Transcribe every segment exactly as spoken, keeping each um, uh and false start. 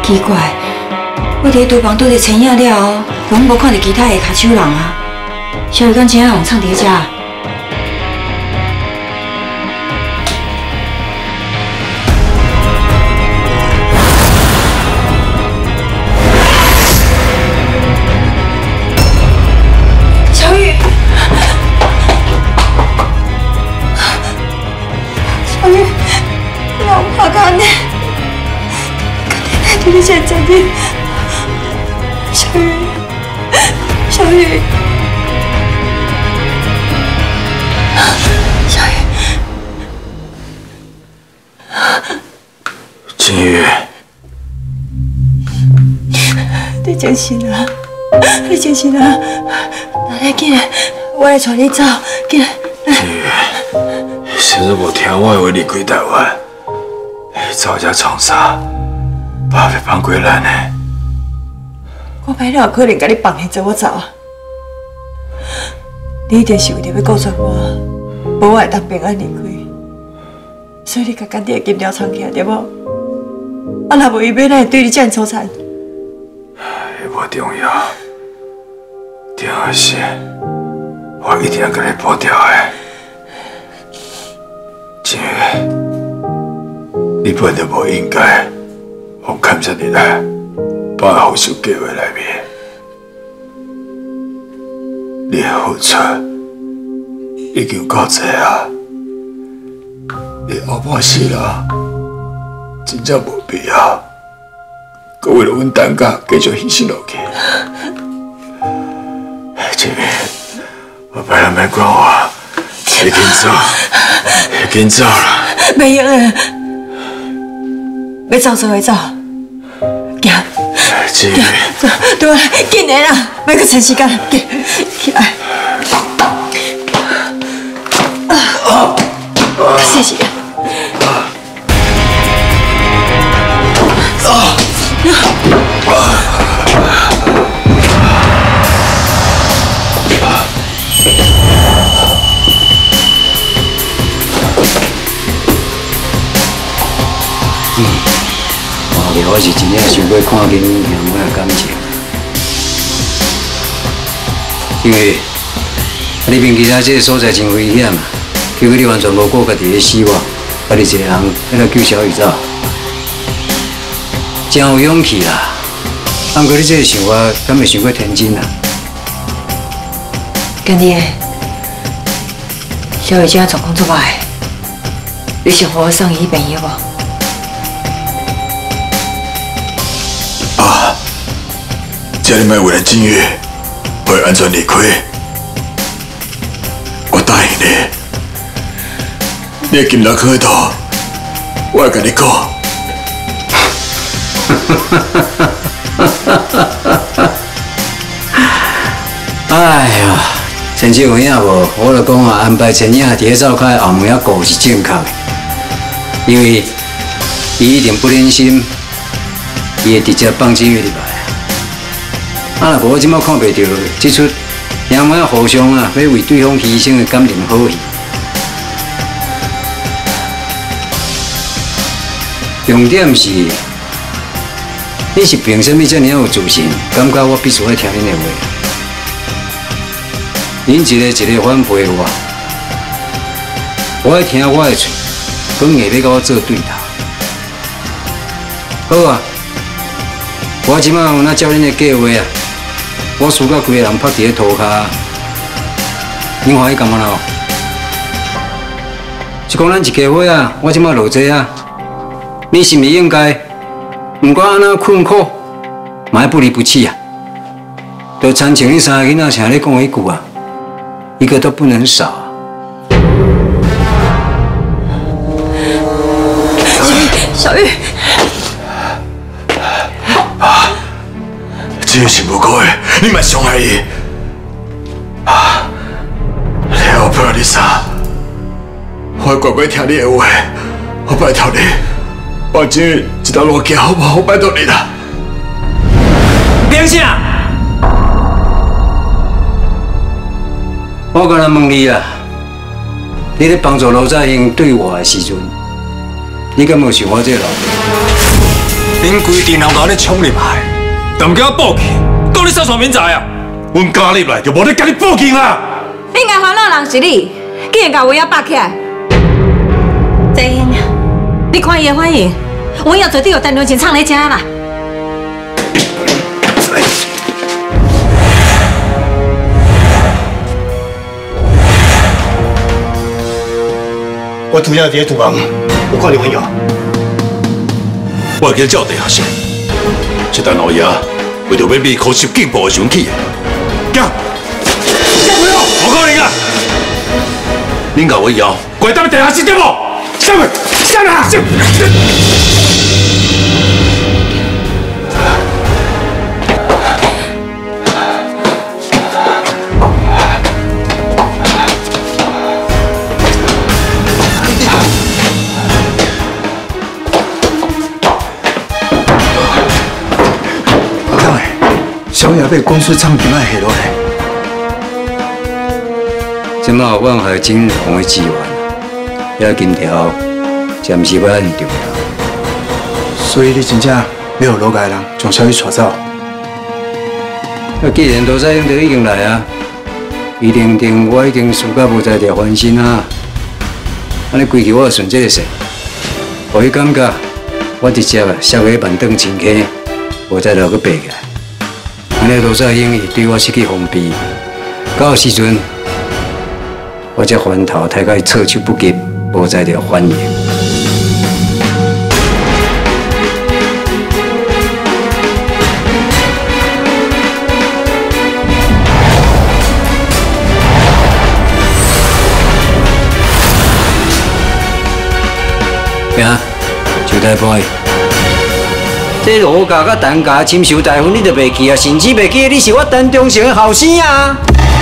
奇怪，我伫厨房倒伫青影了后，拢无看到其他的卡手人啊。小雨敢请人藏伫遮？小雨，小雨，你有怕干呢？ 你现在的小雨，小雨，小雨， 金玉， 你真心啊！你真心啊！那来紧来，我来带你走，紧来。 金玉，是你无听我的话离开台湾，走这创啥？ 爸被放过咱呢？ 我歹哪有可能甲你放下做我走啊？你一定是为着要告诉我，无我会当平安离开，所以你甲干爹金条藏起来，对无？啊，若无伊要哪会对你这样粗残？ 伊无重要，重要是，我一定要甲你保掉的。金玉，你本就无应该。 我看着你来，把后事计划内面，你的付出已经够多啊！你后半死了，真正无必要，搁为了阮等家继续牺牲落去。这边，我拜托别管我，你紧走，你紧走啦！ 袂用的，要走就会走。 金玉， 走，对啦，紧来啦，别搁趁时间，紧起来。啊，谢谢。啊！ 嗯。 我是真正想要看见兄妹的感情，因为你面其他这个所在真危险啊，结果你完全无顾家己的死活，啊你一个人要来救小雨走，真有勇气啦。不过你这个想法敢袂想过天真啊？ 干爹，小雨今仔状况足歹，你想和我送伊去病院无？ 啊！只要你莫为了金玉会安全离开，我答应你。你的金六块头，我会跟你讲。 哎呀，陈志有影无？我就讲啊，安排陈影伫咧灶开后门仔顾是正确的，因为伊一定不忍心。 伊会直接放金玉入来，啊！若无我即摆看袂到，即出兄妹互相啊，要为对方牺牲的感情好戏。重点是，你是凭什么遮尔有自信，感觉我必须要听恁的话？恁一个一个反背我，我爱听我的嘴，讲硬要甲我做对头。好啊！ 我即摆有哪照恁的计划啊？我输到规个人趴伫咧涂骹，恁欢喜干嘛咯？是讲咱一家伙啊，我即摆落济啊，你是毋是应该？毋管安怎困苦，嘛要不离不弃啊！就参像恁三个囡仔常咧讲的一句啊，一个都不能少啊！ 小玉，小玉。 金玉是无辜的，你莫伤害伊。啊！你后背你啥？我会乖乖听你的话，我拜托你，帮金玉一条路行好不好？我拜托你啦。 凭啥？我刚才问你啊，你咧帮助罗在英对我的时阵，你敢有想我这个老爸？ 恁规定人把你冲入来，但唔叫我报警，讲你杀错民宅啊！ 阮家入来就无咧甲你报警啦。 应该烦恼人是你，竟然甲文耀绑起来。泽英，你看伊的反应，文耀绝对有陈良情藏咧遮啦。 我拄则伫咧厨房，有看到文耀。 我叫赵地下室，这单老爷为着要秘考入警部的时阵起的。行，小朋友，我可能啊！恁甲我摇，怪踮地下室对无？下去，下来！ 小野被公司唱片卖下落来。 即马有万和金融的资源，遐金条暂时不很重要。 所以你真正要有老家人将小雨带走。 那既然都在都已经来啊，一定定我已经输到无在条翻身啊。安尼规矩我顺这个势，互伊感觉我直接啊摔个板凳前起，无再落去爬起来。安尼罗在英伊对我失去封闭，到时阵我才翻头太甲伊措手不及，无再条反应。呀，就台杯。这罗家甲陈家亲受大婚，你就袂记啊？甚至袂记你是我陈忠诚的后生啊！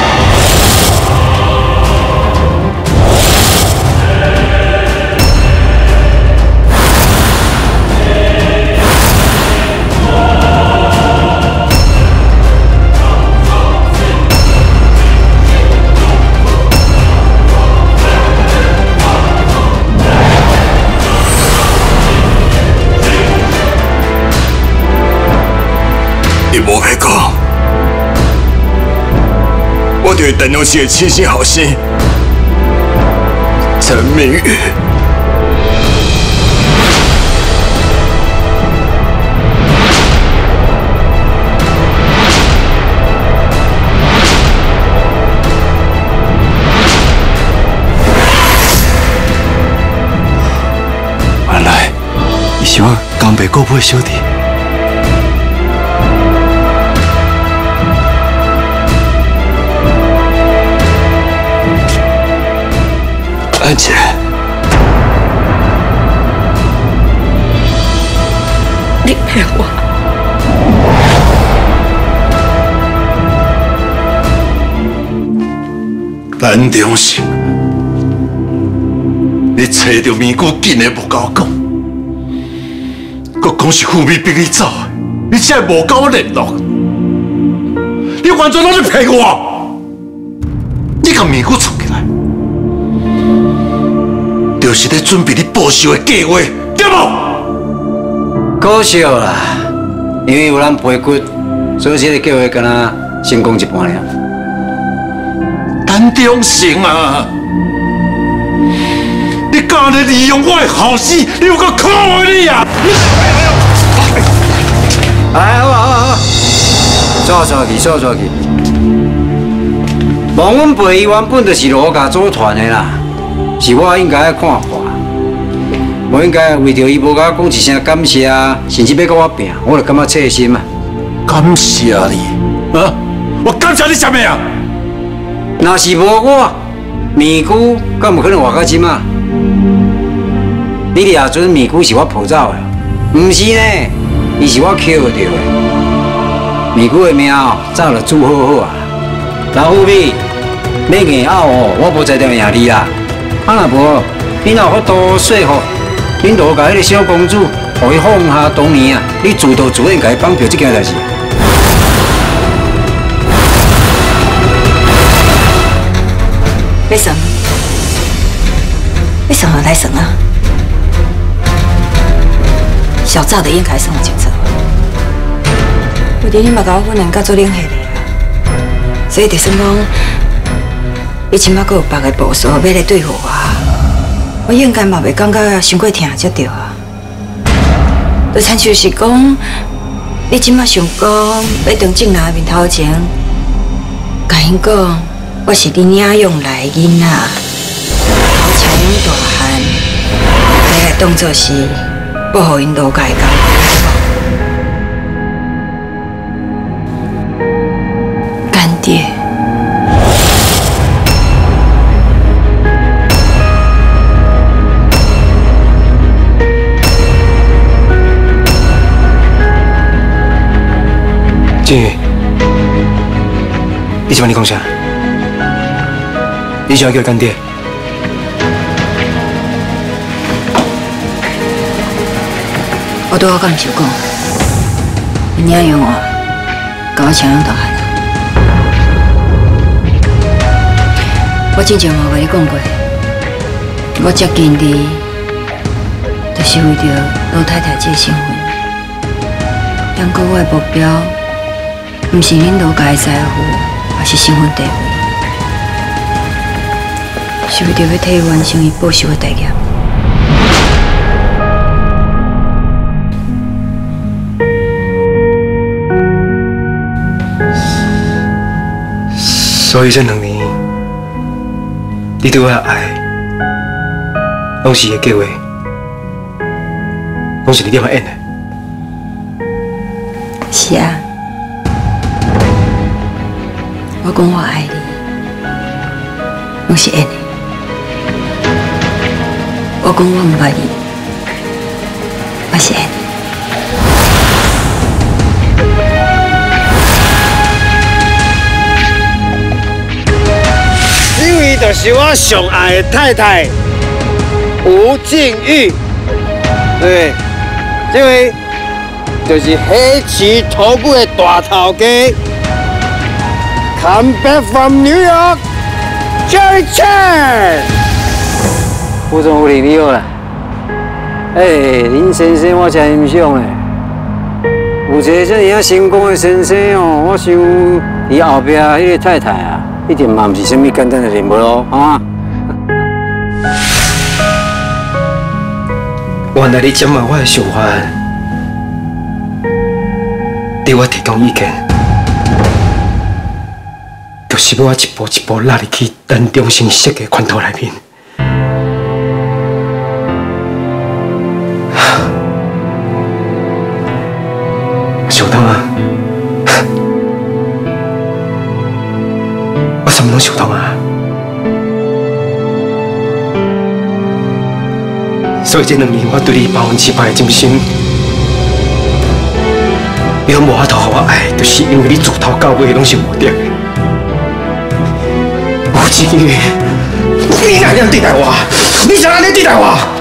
无要讲，我就是陈良熙的亲生后生陈明宇。 原来，伊是我江北姑父的小弟。 安姐， 你骗我！ 陈忠诚，你找到面姑竟然无甲我讲，佮讲是富美逼你走的，你竟然无甲我联络，你完全拢在骗我！你甲面姑藏起来。就是在准备你报仇的计划，对无？ 可惜啦，因为有咱陪骨，所以这个计划敢若成功一半了。 陈忠诚啊，你敢来利用我的后生，你有够可恶你啊！ 哎，好好好，坐坐去，坐坐去。望阮陪伊原本就是罗家组团的啦。是我应该看破，我应该为着伊无甲我讲一声感谢啊，甚至要甲我拼，我就感觉切心啊。 感谢你啊！我感谢你什么啊？ 若是无我，面姑敢有可能活到即马？你掠准面姑是我抱走的，毋是呢，伊是我捡到的。面姑的命早就煮好好啊。老虎咪，要硬拗哦，我无在条赢你啦。啊，若无，你若有法度说服恁罗家迄个小公主，互伊放下当年啊，你自导自演甲伊绑票这件代志。 要算？要算何来算啊？ 小早就应该算清楚。 有伫你嘛甲我分两甲做冷血的啊，所以就算讲，你即马阁有别个部署要来对付我，我应该嘛袂感觉伤过疼才对啊。就亲像是讲，你即马想讲要当正人面头前，甲因讲我是你领养来的囡仔，头前养大汉，你来当作是保护因老家的工作。干爹。 静宇，你喜欢你讲啥？你想要叫干爹？ 我对我敢唔是讲，你领养我，甲我请养大汉。我之前嘛甲你讲过，我接近你，就是为着老太太这个身份。两个我的目标。 唔是恁老家的财富，也是身份地位，是为着要替伊完成伊报仇的大业。 所以这两年，你对我的爱，拢是个计划，拢是你点样演的。 是啊。 我讲我爱你，拢是演的；我讲我唔捌你，我是演的。因为就是我上爱的太太吴静玉，对，这位就是黑旗头部的大头家。 Come back from New York, Jerry Chan。 副总副理你好啦。哎，林先生我真欣赏诶，有一个这样成功的先生哦，我想伊后壁迄个太太啊，一定嘛唔是什么简单的任务咯，啊。 原来你掌握我的想法，对我提供意见。 就是要我一步一步拉入去咱中心设计款图内面。小东啊，我什么拢想通啊？所以这两年我对你百分之百的真心，你拢无法度互我爱，就是因为你自头到尾拢是无对的。 吴静宇，你哪样对待我？你想安尼对待我？